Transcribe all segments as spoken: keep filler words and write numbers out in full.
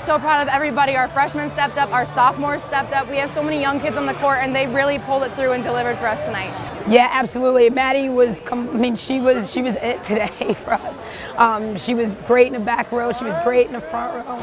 so proud of everybody. Our freshmen stepped up, our sophomores stepped up. We have so many young kids on the court, and they really pulled it through and delivered for us tonight. Yeah, absolutely. Maddie was, I mean, she was, she was it today for us. Um, she was great in the back row. She was great in the front row.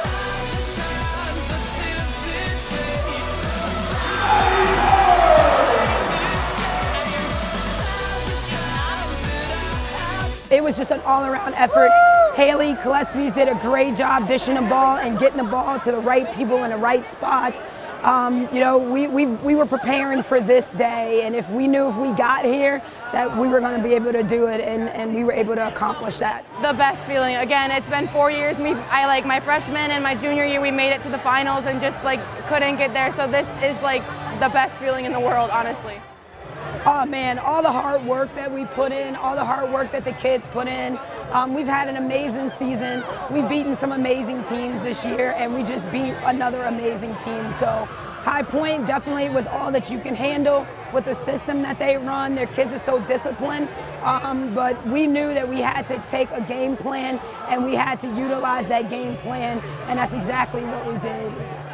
It was just an all-around effort. Haley Gillespie did a great job dishing the ball and getting the ball to the right people in the right spots. Um, you know, we, we, we were preparing for this day, and if we knew if we got here that we were going to be able to do it, and, and we were able to accomplish that. The best feeling. Again, it's been four years. Me, I like my freshman and my junior year, we made it to the finals and just like couldn't get there. So this is like the best feeling in the world, honestly. Oh man, all the hard work that we put in, all the hard work that the kids put in. Um, we've had an amazing season. We've beaten some amazing teams this year, and we just beat another amazing team. So High Point definitely was all that you can handle with the system that they run. Their kids are so disciplined, um, but we knew that we had to take a game plan and we had to utilize that game plan, and that's exactly what we did.